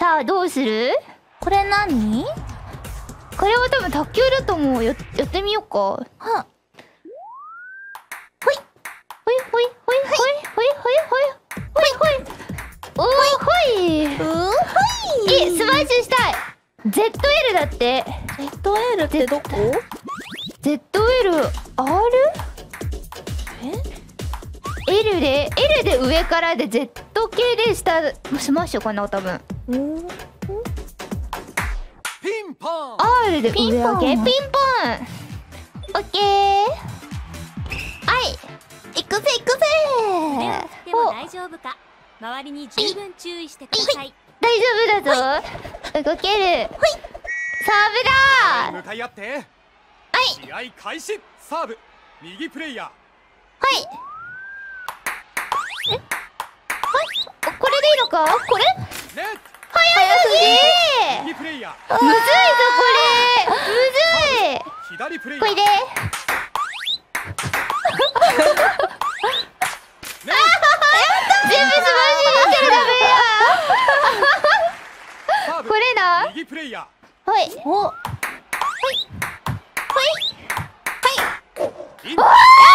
さあどうする？ これ何？ これは多分卓球だと思う。やってみようか。 はほいほいほいほいほいほいほいほいほいほいおーほい。 ほい。 スマッシュしたい。 ZL だって。 ZL ってどこ？ ZL R？ L で L で上からで Z 系で下スマッシュかな多分。 うん。 ピンポン R で上上げピンポン。オッケー。はい行くぜ行くぜー。 でも大丈夫か。周りに十分注意してください。 大丈夫だぞ。動ける。サーブだー。 向かい合ってはい試合開始。サーブ右プレイヤー。 はい。これでいいのか？これ？ ネット早すぎー。 右プレイヤむずいぞこれ。むずい。 ー。左プレイヤー。 こいで。 ネッ全部スマッシュにしたらダメや。 トサーブこれな。 右プレイヤはい。 お。 ー。インポイント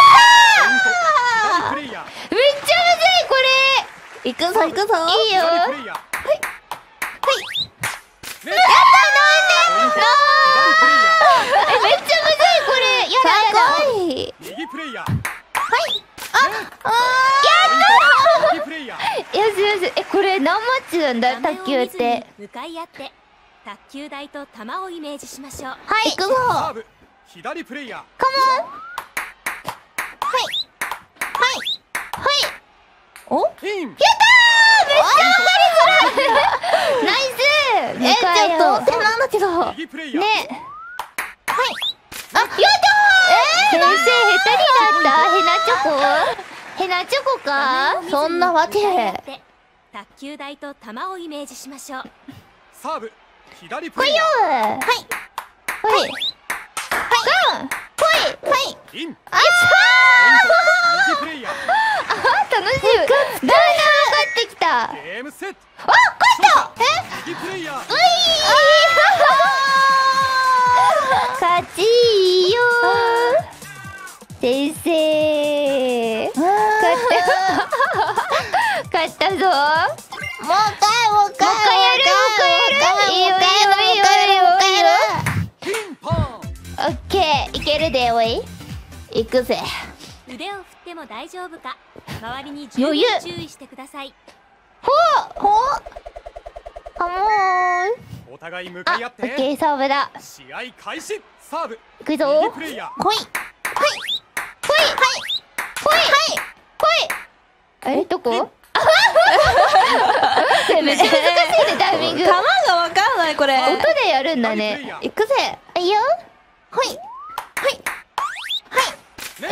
左プレイヤー。 めっちゃむずいこれ。 行くぞ行くぞ。 いいよ。 左プレイヤー。ネットやったなんで？ ポイント左プレイヤー。 めっちゃむずいこれ。やだやだ。 かっこいい。 右プレイヤー。右プレイヤー。 よしよし。これ何マッチなんだ卓球って。 向かい合って卓球台と球をイメージしましょう。 はい行くぞ。 サーブ左プレイヤー。 カモン。 お？ イン。 やったー。めっちゃわかりづらい。ナイス。 ちょっと手なんだけど。 右プレイヤー。 ね。はい。あ、やったー。先生下手になった。ヘナチョコ？ヘナチョコか？ そんなわけ。 向かい合って卓球台と球をイメージしましょう。 サーブ左プほいよレイヤー。はい。ほい。はい。ほい。はい。 ー。イン。 あっ右プレイヤー。 楽しい。だんだん分かってきた。 ゲームセット。 あ、勝った。 右プレイヤー。 勝ちよー。先生。勝ったぞ。 もう一回もう一回やる。いいよいいよいいよいいよ。 ピンポン。 オッケー、いけるでおい。行くぜ。 腕を振っても大丈夫か。周りに十分余裕注意してください。 ほう。カモーン。 お互い向かい合っオッケてー、サーブだ。 試合開始。サーブ行くぞ。 右プレイヤー。 来い。 ほい。あれどこ？めっちゃ難しいねタイミング。 球がわかんないこれ。 音でやるんだね。 左プレイヤー。 行くぜ。 いいよ。 ほい。 ね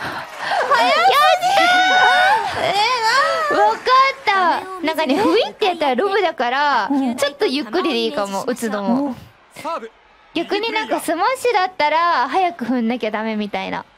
わかった。なんかね、ふいってやったらロブだから、ちょっとゆっくりでいいかも、打つのも。 サーブ逆になんかスマッシュだったら、早く踏んなきゃダメみたいな。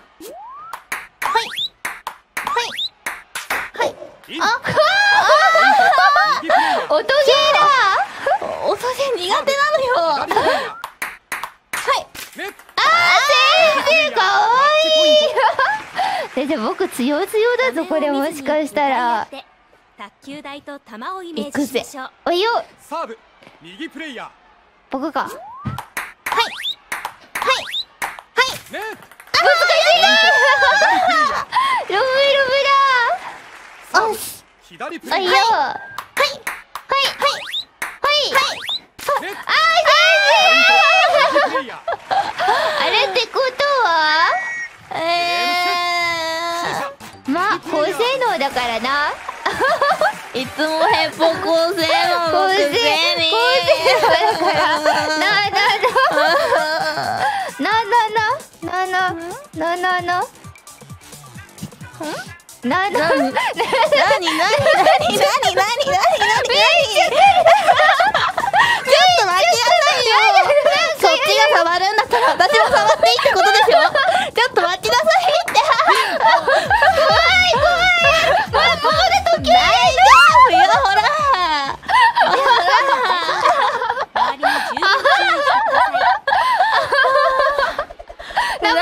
イン。右プレイヤー。 音ゲーだ。 お酒苦手なのよ。 左プレイヤー。ね先生かわいい。先生僕強だぞこれもしかしたら。 卓球台と球をイメージしましょう。 おいよ。 サーブ右プレイヤー。 僕か。 ね難しいな。ロブだ。 サーブ左プおいよ。 レイヤー。ね右プレイヤー。 あれってことはまあ高性能だからな。 いつもヘッポ高性能のくせに。 だからなそっちが触るんだったら私も触っていいってことでしょ。ちょっと待ちなさいって。大丈夫よほら。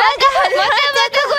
またこ